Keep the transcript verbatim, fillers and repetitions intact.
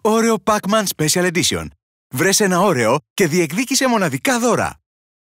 Oreo Pac-Man Special Edition. Βρες ένα Oreo και διεκδίκησε μοναδικά δώρα.